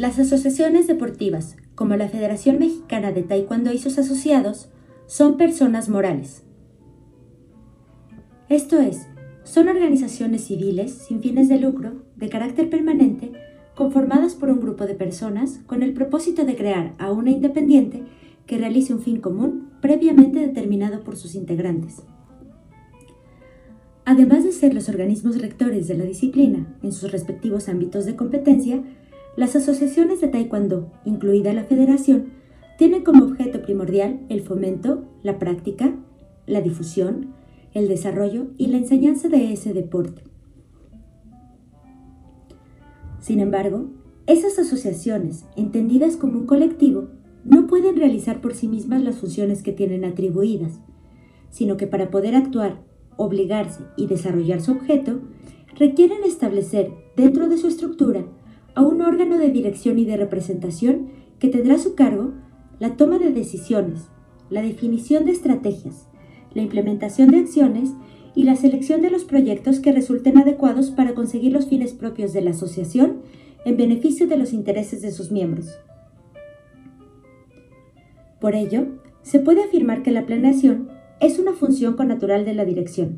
Las asociaciones deportivas, como la Federación Mexicana de Taekwondo y sus asociados, son personas morales. Esto es, son organizaciones civiles sin fines de lucro, de carácter permanente, conformadas por un grupo de personas con el propósito de crear a una independiente que realice un fin común previamente determinado por sus integrantes. Además de ser los organismos rectores de la disciplina en sus respectivos ámbitos de competencia, las asociaciones de Taekwondo, incluida la federación, tienen como objeto primordial el fomento, la práctica, la difusión, el desarrollo y la enseñanza de ese deporte. Sin embargo, esas asociaciones, entendidas como un colectivo, no pueden realizar por sí mismas las funciones que tienen atribuidas, sino que para poder actuar, obligarse y desarrollar su objeto, requieren establecer dentro de su estructura a un órgano de dirección y de representación que tendrá a su cargo la toma de decisiones, la definición de estrategias, la implementación de acciones y la selección de los proyectos que resulten adecuados para conseguir los fines propios de la asociación en beneficio de los intereses de sus miembros. Por ello, se puede afirmar que la planeación es una función connatural de la dirección.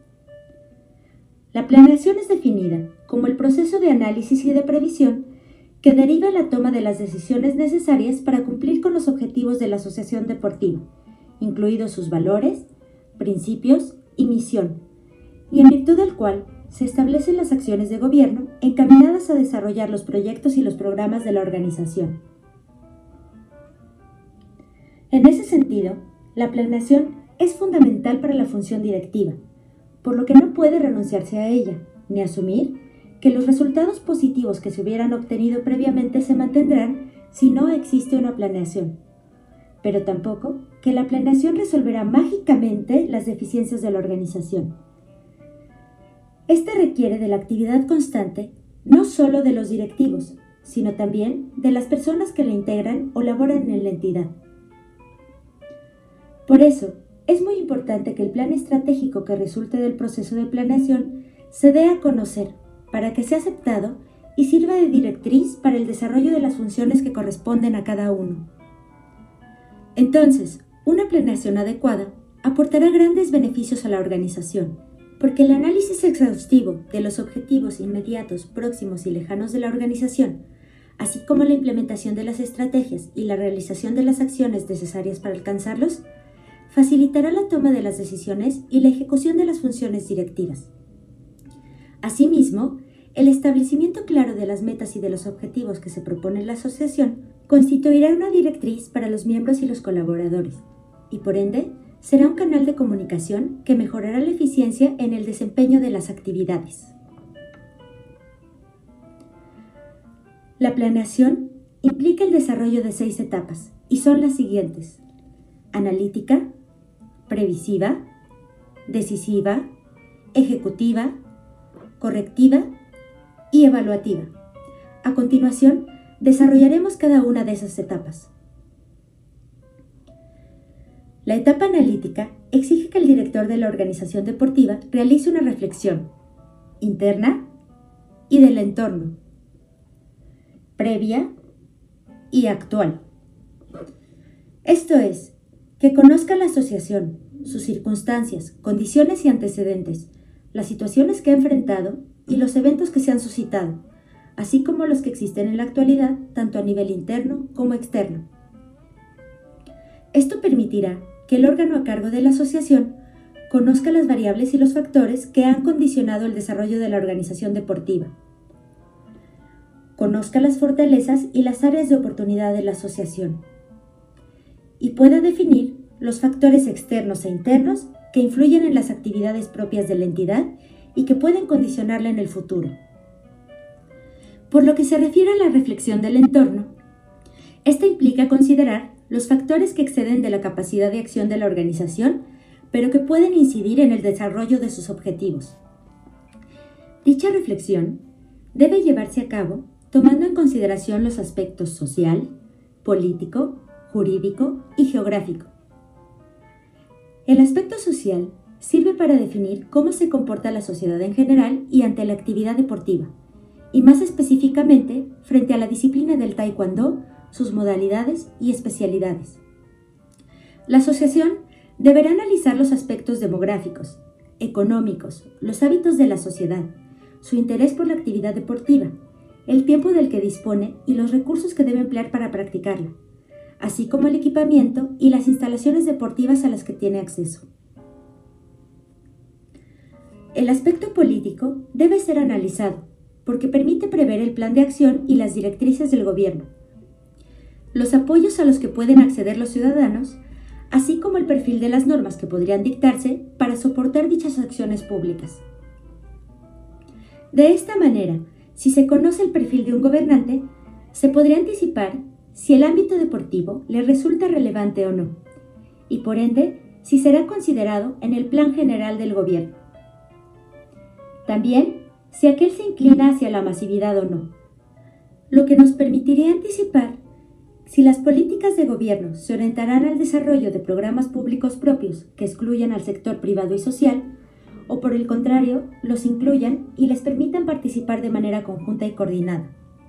La planeación es definida como el proceso de análisis y de previsión que deriva en la toma de las decisiones necesarias para cumplir con los objetivos de la asociación deportiva, incluidos sus valores, principios y misión, y en virtud del cual se establecen las acciones de gobierno encaminadas a desarrollar los proyectos y los programas de la organización. En ese sentido, la planeación es fundamental para la función directiva, por lo que no puede renunciarse a ella, ni asumir que los resultados positivos que se hubieran obtenido previamente se mantendrán si no existe una planeación, pero tampoco que la planeación resolverá mágicamente las deficiencias de la organización. Esta requiere de la actividad constante no solo de los directivos, sino también de las personas que la integran o laboran en la entidad. Por eso, es muy importante que el plan estratégico que resulte del proceso de planeación se dé a conocer para que sea aceptado y sirva de directriz para el desarrollo de las funciones que corresponden a cada uno. Entonces, una planeación adecuada aportará grandes beneficios a la organización, porque el análisis exhaustivo de los objetivos inmediatos, próximos y lejanos de la organización, así como la implementación de las estrategias y la realización de las acciones necesarias para alcanzarlos, facilitará la toma de las decisiones y la ejecución de las funciones directivas. Asimismo, el establecimiento claro de las metas y de los objetivos que se propone la asociación constituirá una directriz para los miembros y los colaboradores, y por ende, será un canal de comunicación que mejorará la eficiencia en el desempeño de las actividades. La planeación implica el desarrollo de 6 etapas, y son las siguientes: analítica, previsiva, decisiva, ejecutiva, correctiva y evaluativa. A continuación, desarrollaremos cada una de esas etapas. La etapa analítica exige que el director de la organización deportiva realice una reflexión interna y del entorno, previa y actual. Esto es, que conozca la asociación, sus circunstancias, condiciones y antecedentes, las situaciones que ha enfrentado y los eventos que se han suscitado, así como los que existen en la actualidad, tanto a nivel interno como externo. Esto permitirá que el órgano a cargo de la asociación conozca las variables y los factores que han condicionado el desarrollo de la organización deportiva, conozca las fortalezas y las áreas de oportunidad de la asociación, y pueda definir los factores externos e internos que influyen en las actividades propias de la entidad y que pueden condicionarla en el futuro. Por lo que se refiere a la reflexión del entorno, esta implica considerar los factores que exceden de la capacidad de acción de la organización, pero que pueden incidir en el desarrollo de sus objetivos. Dicha reflexión debe llevarse a cabo tomando en consideración los aspectos social, político, jurídico y geográfico. El aspecto social sirve para definir cómo se comporta la sociedad en general y ante la actividad deportiva, y más específicamente frente a la disciplina del Taekwondo, sus modalidades y especialidades. La asociación deberá analizar los aspectos demográficos, económicos, los hábitos de la sociedad, su interés por la actividad deportiva, el tiempo del que dispone y los recursos que debe emplear para practicarla, así como el equipamiento y las instalaciones deportivas a las que tiene acceso. El aspecto político debe ser analizado porque permite prever el plan de acción y las directrices del gobierno, los apoyos a los que pueden acceder los ciudadanos, así como el perfil de las normas que podrían dictarse para soportar dichas acciones públicas. De esta manera, si se conoce el perfil de un gobernante, se podría anticipar si el ámbito deportivo le resulta relevante o no, y por ende, si será considerado en el plan general del gobierno. También, si aquel se inclina hacia la masividad o no, lo que nos permitiría anticipar si las políticas de gobierno se orientarán al desarrollo de programas públicos propios que excluyan al sector privado y social, o por el contrario, los incluyan y les permitan participar de manera conjunta y coordinada.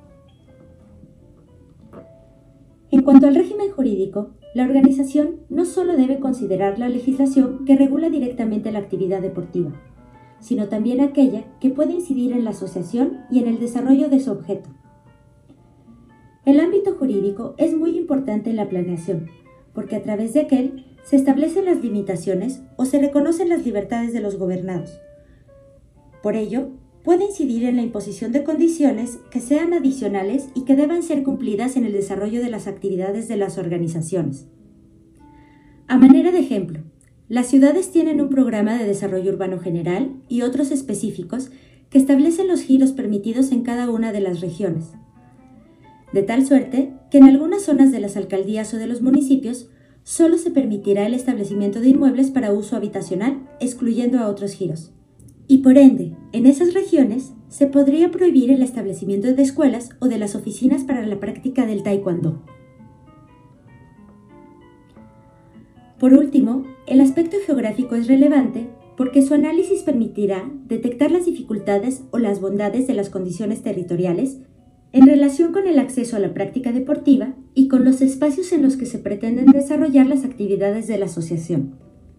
En cuanto al régimen jurídico, la organización no solo debe considerar la legislación que regula directamente la actividad deportiva, sino también aquella que puede incidir en la asociación y en el desarrollo de su objeto. El ámbito jurídico es muy importante en la planeación, porque a través de aquel se establecen las limitaciones o se reconocen las libertades de los gobernados. Por ello, puede incidir en la imposición de condiciones que sean adicionales y que deban ser cumplidas en el desarrollo de las actividades de las organizaciones. A manera de ejemplo, las ciudades tienen un programa de desarrollo urbano general y otros específicos que establecen los giros permitidos en cada una de las regiones, de tal suerte que en algunas zonas de las alcaldías o de los municipios solo se permitirá el establecimiento de inmuebles para uso habitacional, excluyendo a otros giros. Y por ende, en esas regiones se podría prohibir el establecimiento de escuelas o de las oficinas para la práctica del Taekwondo. Por último, el aspecto geográfico es relevante porque su análisis permitirá detectar las dificultades o las bondades de las condiciones territoriales en relación con el acceso a la práctica deportiva y con los espacios en los que se pretenden desarrollar las actividades de la asociación.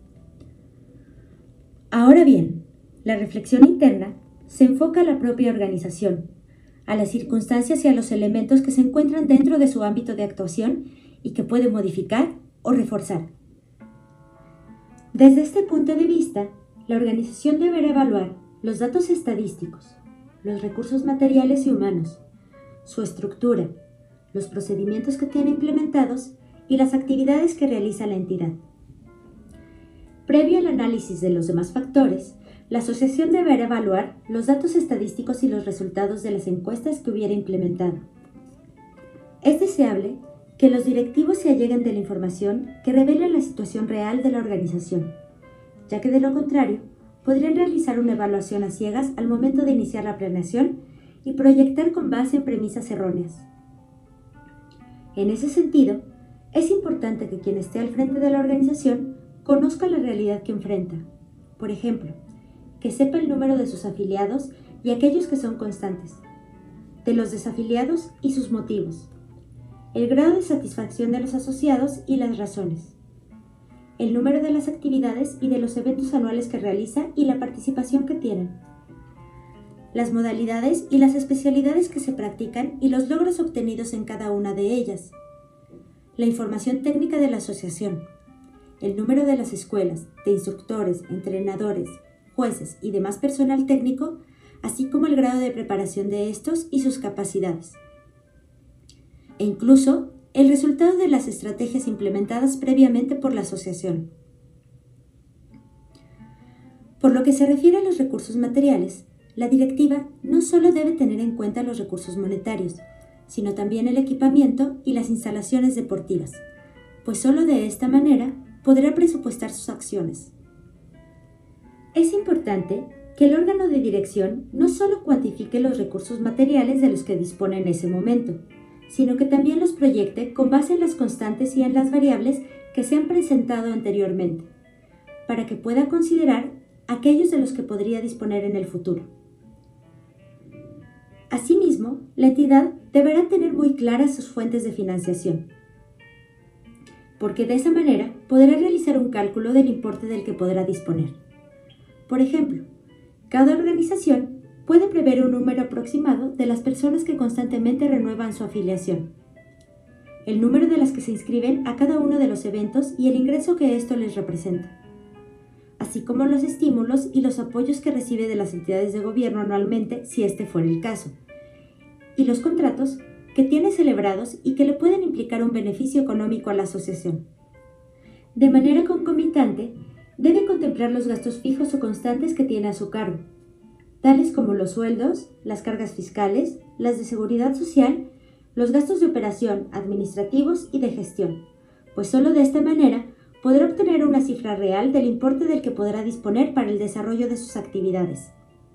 Ahora bien, la reflexión interna se enfoca a la propia organización, a las circunstancias y a los elementos que se encuentran dentro de su ámbito de actuación y que puede modificar o reforzar. Desde este punto de vista, la organización deberá evaluar los datos estadísticos, los recursos materiales y humanos, su estructura, los procedimientos que tiene implementados y las actividades que realiza la entidad. Previo al análisis de los demás factores, la asociación deberá evaluar los datos estadísticos y los resultados de las encuestas que hubiera implementado. Es deseable que los directivos se alleguen de la información que revele la situación real de la organización, ya que de lo contrario, podrían realizar una evaluación a ciegas al momento de iniciar la planeación y proyectar con base en premisas erróneas. En ese sentido, es importante que quien esté al frente de la organización conozca la realidad que enfrenta. Por ejemplo, que sepa el número de sus afiliados y aquellos que son constantes, de los desafiliados y sus motivos, el grado de satisfacción de los asociados y las razones, el número de las actividades y de los eventos anuales que realiza y la participación que tienen, las modalidades y las especialidades que se practican y los logros obtenidos en cada una de ellas, la información técnica de la asociación, el número de las escuelas, de instructores, entrenadores, jueces y demás personal técnico, así como el grado de preparación de estos y sus capacidades, e incluso el resultado de las estrategias implementadas previamente por la asociación. Por lo que se refiere a los recursos materiales, la directiva no solo debe tener en cuenta los recursos monetarios, sino también el equipamiento y las instalaciones deportivas, pues solo de esta manera podrá presupuestar sus acciones. Es importante que el órgano de dirección no solo cuantifique los recursos materiales de los que dispone en ese momento, sino que también los proyecte con base en las constantes y en las variables que se han presentado anteriormente, para que pueda considerar aquellos de los que podría disponer en el futuro. Asimismo, la entidad deberá tener muy claras sus fuentes de financiación, porque de esa manera podrá realizar un cálculo del importe del que podrá disponer. Por ejemplo, cada organización puede prever un número aproximado de las personas que constantemente renuevan su afiliación, el número de las que se inscriben a cada uno de los eventos y el ingreso que esto les representa, así como los estímulos y los apoyos que recibe de las entidades de gobierno anualmente, si este fuera el caso, y los contratos que tiene celebrados y que le pueden implicar un beneficio económico a la asociación. De manera concomitante, debe contemplar los gastos fijos o constantes que tiene a su cargo, tales como los sueldos, las cargas fiscales, las de seguridad social, los gastos de operación, administrativos y de gestión, pues solo de esta manera podrá obtener una cifra real del importe del que podrá disponer para el desarrollo de sus actividades.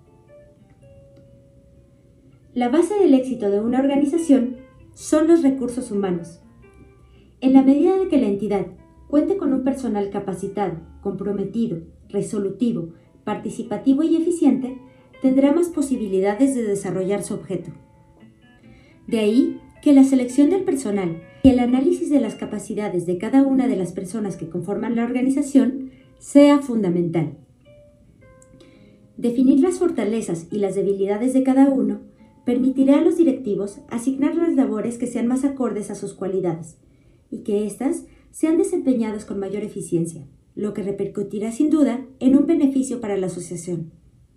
La base del éxito de una organización son los recursos humanos. En la medida de que la entidad cuente con un personal capacitado, comprometido, resolutivo, participativo y eficiente, tendrá más posibilidades de desarrollar su objeto. De ahí que la selección del personal y el análisis de las capacidades de cada una de las personas que conforman la organización sea fundamental. Definir las fortalezas y las debilidades de cada uno permitirá a los directivos asignar las labores que sean más acordes a sus cualidades y que éstas sean desempeñadas con mayor eficiencia, lo que repercutirá sin duda en un beneficio para la asociación.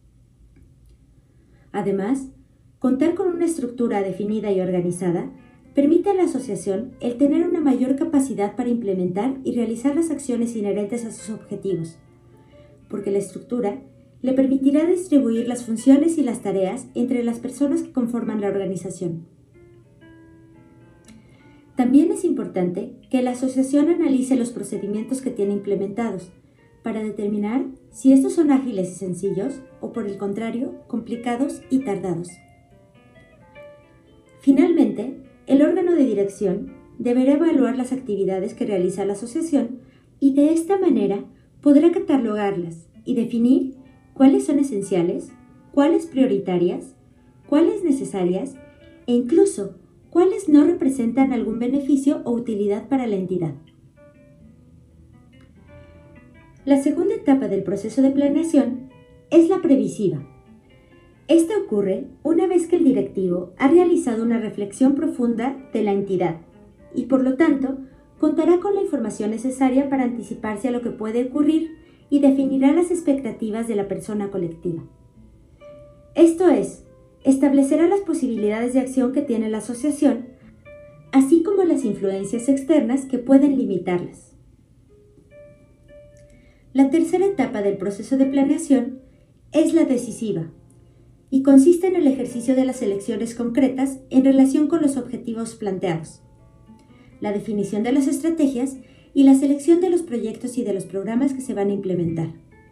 Además, contar con una estructura definida y organizada permite a la asociación el tener una mayor capacidad para implementar y realizar las acciones inherentes a sus objetivos, porque la estructura le permitirá distribuir las funciones y las tareas entre las personas que conforman la organización. También es importante que la asociación analice los procedimientos que tiene implementados para determinar si estos son ágiles y sencillos o, por el contrario, complicados y tardados. Finalmente, el órgano de dirección deberá evaluar las actividades que realiza la asociación y de esta manera podrá catalogarlas y definir cuáles son esenciales, cuáles prioritarias, cuáles necesarias e incluso cuáles no representan algún beneficio o utilidad para la entidad. La segunda etapa del proceso de planeación es la previsiva. Esta ocurre una vez que el directivo ha realizado una reflexión profunda de la entidad y, por lo tanto, contará con la información necesaria para anticiparse a lo que puede ocurrir y definirá las expectativas de la persona colectiva. Esto es, establecerá las posibilidades de acción que tiene la asociación, así como las influencias externas que pueden limitarlas. La tercera etapa del proceso de planeación es la decisiva y consiste en el ejercicio de las elecciones concretas en relación con los objetivos planteados, la definición de las estrategias y la selección de los proyectos y de los programas que se van a implementar.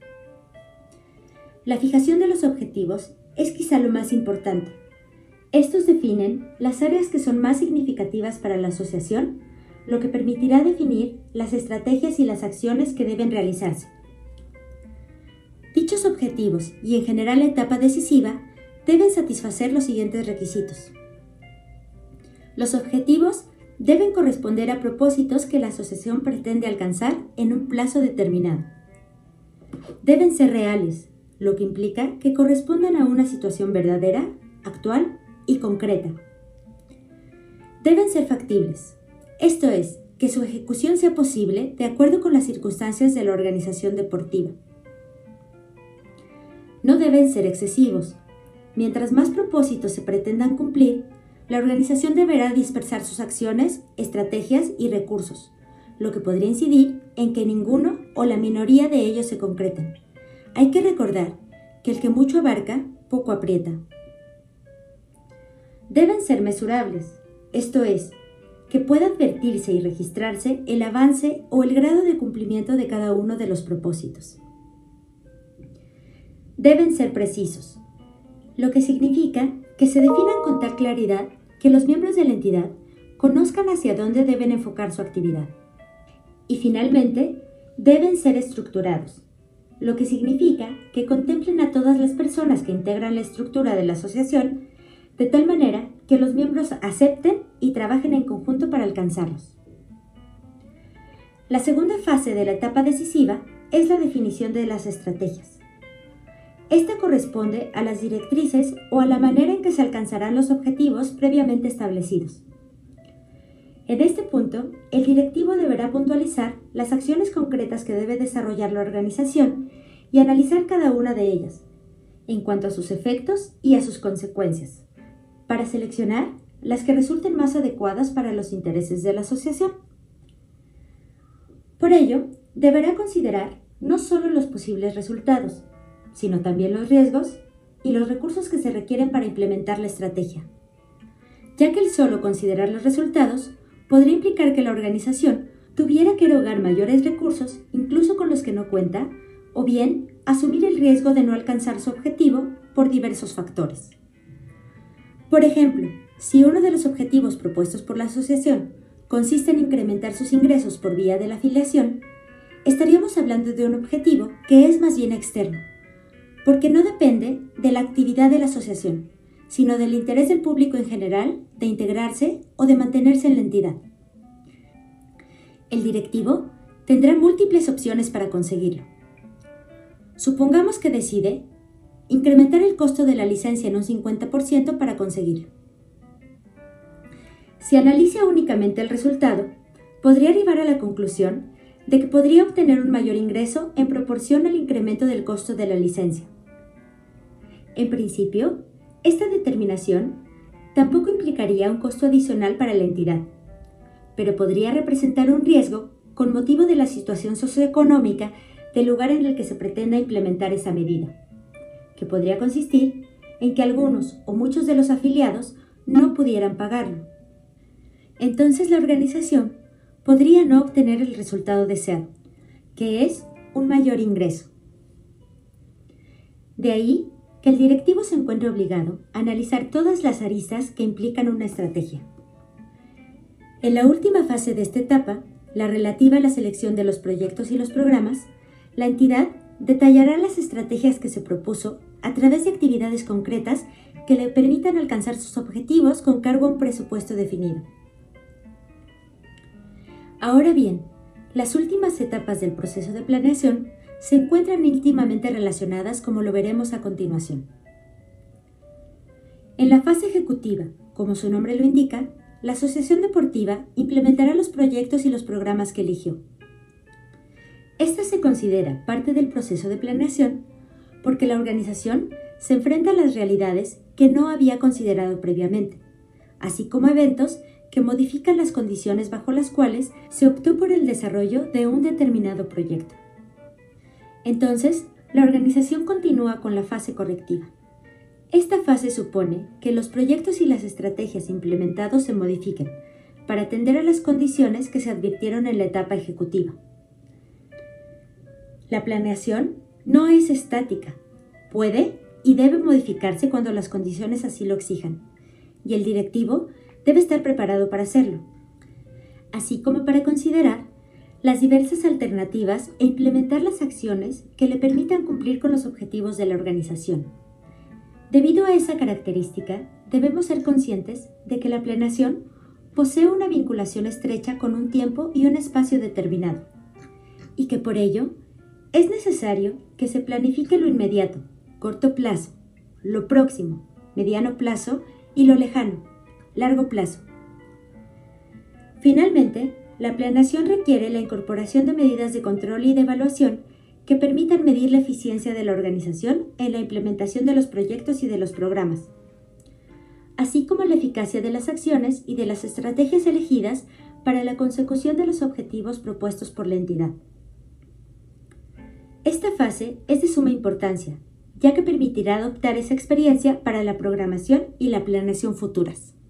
La fijación de los objetivos es quizá lo más importante. Estos definen las áreas que son más significativas para la asociación, lo que permitirá definir las estrategias y las acciones que deben realizarse. Dichos objetivos y en general la etapa decisiva deben satisfacer los siguientes requisitos. Los objetivos deben corresponder a propósitos que la asociación pretende alcanzar en un plazo determinado. Deben ser reales, lo que implica que correspondan a una situación verdadera, actual y concreta. Deben ser factibles, esto es, que su ejecución sea posible de acuerdo con las circunstancias de la organización deportiva. No deben ser excesivos. Mientras más propósitos se pretendan cumplir, la organización deberá dispersar sus acciones, estrategias y recursos, lo que podría incidir en que ninguno o la minoría de ellos se concreten. Hay que recordar que el que mucho abarca, poco aprieta. Deben ser mesurables, esto es, que pueda advertirse y registrarse el avance o el grado de cumplimiento de cada uno de los propósitos. Deben ser precisos, lo que significa que se definan con tal claridad que los miembros de la entidad conozcan hacia dónde deben enfocar su actividad. Y finalmente, deben ser estructurados, lo que significa que contemplen a todas las personas que integran la estructura de la asociación, de tal manera que los miembros acepten y trabajen en conjunto para alcanzarlos. La segunda fase de la etapa decisiva es la definición de las estrategias. Esta corresponde a las directrices o a la manera en que se alcanzarán los objetivos previamente establecidos. En este punto, el directivo deberá puntualizar las acciones concretas que debe desarrollar la organización y analizar cada una de ellas, en cuanto a sus efectos y a sus consecuencias, para seleccionar las que resulten más adecuadas para los intereses de la asociación. Por ello, deberá considerar no solo los posibles resultados, sino también los riesgos y los recursos que se requieren para implementar la estrategia, ya que el solo considerar los resultados podría implicar que la organización tuviera que erogar mayores recursos, incluso con los que no cuenta, o bien asumir el riesgo de no alcanzar su objetivo por diversos factores. Por ejemplo, si uno de los objetivos propuestos por la asociación consiste en incrementar sus ingresos por vía de la afiliación, estaríamos hablando de un objetivo que es más bien externo, porque no depende de la actividad de la asociación, sino del interés del público en general de integrarse o de mantenerse en la entidad. El directivo tendrá múltiples opciones para conseguirlo. Supongamos que decide incrementar el costo de la licencia en un 50% para conseguirlo. Si analiza únicamente el resultado, podría arribar a la conclusión de que podría obtener un mayor ingreso en proporción al incremento del costo de la licencia. En principio, esta determinación tampoco implicaría un costo adicional para la entidad, pero podría representar un riesgo con motivo de la situación socioeconómica del lugar en el que se pretenda implementar esa medida, que podría consistir en que algunos o muchos de los afiliados no pudieran pagarlo. Entonces la organización podría no obtener el resultado deseado, que es un mayor ingreso. De ahí que el directivo se encuentre obligado a analizar todas las aristas que implican una estrategia. En la última fase de esta etapa, la relativa a la selección de los proyectos y los programas, la entidad detallará las estrategias que se propuso a través de actividades concretas que le permitan alcanzar sus objetivos con cargo a un presupuesto definido. Ahora bien, las últimas etapas del proceso de planeación se encuentran íntimamente relacionadas, como lo veremos a continuación. En la fase ejecutiva, como su nombre lo indica, la asociación deportiva implementará los proyectos y los programas que eligió. Esta se considera parte del proceso de planeación porque la organización se enfrenta a las realidades que no había considerado previamente, así como eventos que modifican las condiciones bajo las cuales se optó por el desarrollo de un determinado proyecto. Entonces, la organización continúa con la fase correctiva. Esta fase supone que los proyectos y las estrategias implementados se modifiquen para atender a las condiciones que se advirtieron en la etapa ejecutiva. La planeación no es estática, puede y debe modificarse cuando las condiciones así lo exijan, y el directivo debe estar preparado para hacerlo, así como para considerar las diversas alternativas e implementar las acciones que le permitan cumplir con los objetivos de la organización. Debido a esa característica, debemos ser conscientes de que la planeación posee una vinculación estrecha con un tiempo y un espacio determinado, y que por ello es necesario que se planifique lo inmediato, corto plazo, lo próximo, mediano plazo y lo lejano, largo plazo. Finalmente, la planeación requiere la incorporación de medidas de control y de evaluación que permitan medir la eficiencia de la organización en la implementación de los proyectos y de los programas, así como la eficacia de las acciones y de las estrategias elegidas para la consecución de los objetivos propuestos por la entidad. Esta fase es de suma importancia, ya que permitirá adoptar esa experiencia para la programación y la planeación futuras.